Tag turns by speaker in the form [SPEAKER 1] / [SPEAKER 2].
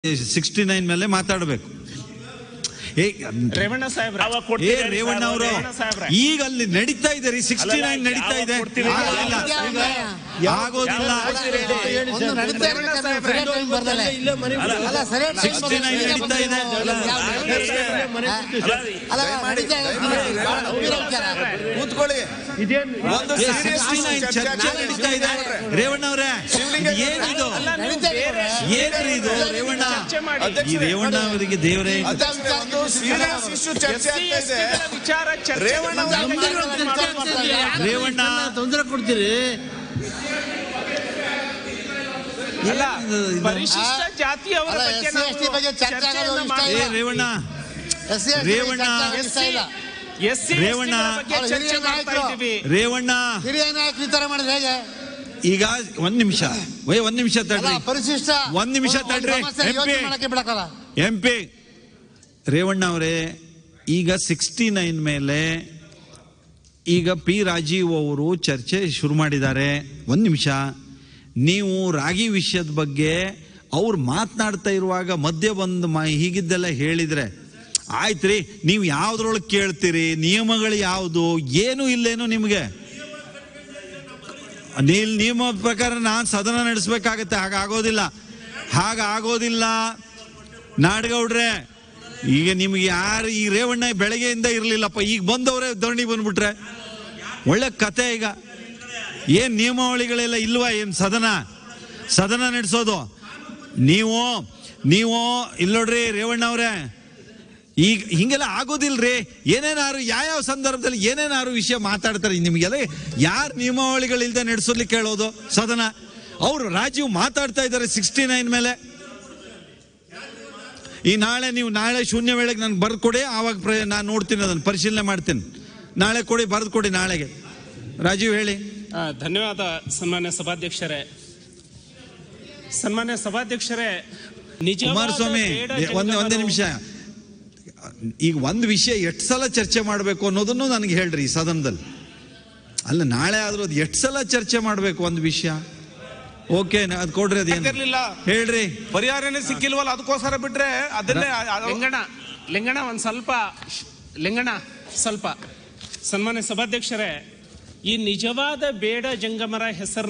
[SPEAKER 1] 69 ಮೇಲೆ ಮಾತಾಡಬೇಕು.
[SPEAKER 2] ರೇವಣ್ಣ ಸಾಹೇಬ್ರ
[SPEAKER 1] ರೇವಣ್ಣ ಅವರು ಈಗ ಅಲ್ಲಿ ನಡೀತಾ ಇದೆ 69 ನಡೀತಾ ಇದೆ. ಆಗೋದಿಲ್ಲ. 69 ನಡೀತಾ ಇದೆ. ಚರ್ಚೆ ನಡೀತಾ ಇದೆ. ರೇವಣ್ಣ ಅವರೇ ಏನಿದು ಏನ್ರಿ ಇದು? ರೇವಣ್ಣ ಈ ರೇವಣ್ಣ ಅವರಿಗೆ ದೇವರೇ ರೇವಣ್ಣ
[SPEAKER 3] ತೊಂದರೆ ಕೊಡ್ತೀರಿ.
[SPEAKER 2] ಪರಿಶಿಷ್ಟ ಜಾತಿಯವರ
[SPEAKER 1] ರೇವಣ್ಣ ರೇವಣ್ಣ ರೇವಣ್ಣ ರೇವಣ್ಣ
[SPEAKER 3] ಹಿರಿಯ ನಾಯಕರು ಈ ತರ ಮಾಡಿದ್ರೆ ಹೇಗೆ?
[SPEAKER 1] ಈಗ ಒಂದ್ ನಿಮಿಷ ತಡ್ರಿ.
[SPEAKER 3] ಪರಿಶಿಷ್ಟ
[SPEAKER 1] ಒಂದ್ ನಿಮಿಷ ತಡ್ರಿ. MP ರೇವಣ್ಣ ಅವರೇ, ಈಗ 69 ಮೇಲೆ ಈಗ ಪಿ ರಾಜೀವ್ ಅವರು ಚರ್ಚೆ ಶುರು ಮಾಡಿದ್ದಾರೆ. ಒಂದ್ ನಿಮಿಷ, ನೀವು ರಾಗಿ ವಿಷಯದ ಬಗ್ಗೆ ಅವ್ರು ಮಾತನಾಡ್ತಾ ಇರುವಾಗ ಮಧ್ಯೆ ಬಂದು ಹೀಗಿದ್ದೆಲ್ಲ ಹೇಳಿದ್ರೆ ಆಯ್ತ್ರಿ. ನೀವು ಯಾವ್ದ್ರೊಳಗೆ ಕೇಳ್ತೀರಿ? ನಿಯಮಗಳು ಯಾವುದು? ಏನು ಇಲ್ಲೇನು ನಿಮ್ಗೆ? ನಿಯಮ ಪ್ರಕಾರ ನಾನು ಸದನ ನಡೆಸಬೇಕಾಗತ್ತೆ. ಹಾಗಾಗೋದಿಲ್ಲ ನಾಡಗೌಡ್ರೆ. ಈಗ ನಿಮ್ಗೆ ಯಾರು ಈ ರೇವಣ್ಣ ಬೆಳಗ್ಗೆಯಿಂದ ಇರ್ಲಿಲ್ಲಪ್ಪ, ಈಗ ಬಂದವರೇ ಧರಣಿ ಬಂದ್ಬಿಟ್ರೆ ಒಳ್ಳೆ ಕತೆ. ಈಗ ಏನ್ ನಿಯಮಾವಳಿಗಳೆಲ್ಲ ಇಲ್ವಾ? ಏನ್ ಸದನ ನಡೆಸೋದು? ನೀವು ಇಲ್ಲೋಡ್ರಿ ರೇವಣ್ಣ ಅವ್ರೆ, ಈಗ ಹಿಂಗೆಲ್ಲ ಆಗೋದಿಲ್ರಿ. ಏನೇನಾರು ಯಾವ ಸಂದರ್ಭದಲ್ಲಿ ಏನೇನಾರು ವಿಷಯ ಮಾತಾಡ್ತಾರೆ. ನಿಮ್ಗೆಲ್ಲ ಯಾರು ನಿಯಮಾವಳಿಗಳಿಲ್ದೆ ನಡೆಸೋದ್ಲಿಕ್ಕೆ ಹೇಳೋದು ಸದನ? ಅವರು ರಾಜೀವ್ ಮಾತಾಡ್ತಾ ಇದ್ದಾರೆ 69 ಮೇಲೆ. ಈ ನಾಳೆ ಶೂನ್ಯ ವೇಳೆಗೆ ನನ್ಗೆ ಬರೆದು ಕೊಡಿ, ಆವಾಗ ನಾನು ನೋಡ್ತೀನಿ, ಅದನ್ನು ಪರಿಶೀಲನೆ ಮಾಡ್ತೀನಿ. ನಾಳೆ ಕೊಡಿ, ಬರೆದು ಕೊಡಿ ನಾಳೆಗೆ. ರಾಜೀವ್ ಹೇಳಿ.
[SPEAKER 2] ಧನ್ಯವಾದ ಸನ್ಮಾನ್ಯ ಸಭಾಧ್ಯಕ್ಷರೇ.
[SPEAKER 1] ಕುಮಾರಸ್ವಾಮಿ ಒಂದೇ ನಿಮಿಷ. ಈಗ ಒಂದು ವಿಷಯ ಎಷ್ಟು ಸಲ ಚರ್ಚೆ ಮಾಡಬೇಕು ಅನ್ನೋದನ್ನು ನನಗೆ ಹೇಳ್ರಿ ಈ ಸದನದಲ್ಲಿ. ಅಲ್ಲ, ನಾಳೆ ಆದ್ರೂ ಅದು ಎಷ್ಟು ಸಲ ಚರ್ಚೆ ಮಾಡಬೇಕು ಒಂದು ವಿಷಯ? ಓಕೆ, ಅದ್ ಕೊಡ್ರಿ. ಅದೇನಿರ್ಲಿಲ್ಲ ಹೇಳ್ರಿ.
[SPEAKER 4] ಪರಿಹಾರನೇ ಸಿಕ್ಕಿಲ್ವಲ್ಲ, ಅದಕ್ಕೋಸ್ಕರ ಬಿಟ್ರೆ ಅದನ್ನೇ.
[SPEAKER 2] ಲಿಂಗಣ್ಣ ಒಂದ್ ಸ್ವಲ್ಪ ಸನ್ಮಾನ್ಯ ಸಭಾಧ್ಯಕ್ಷರೇ, ಈ ನಿಜವಾದ ಬೇಡ ಜಂಗಮರ ಹೆಸರು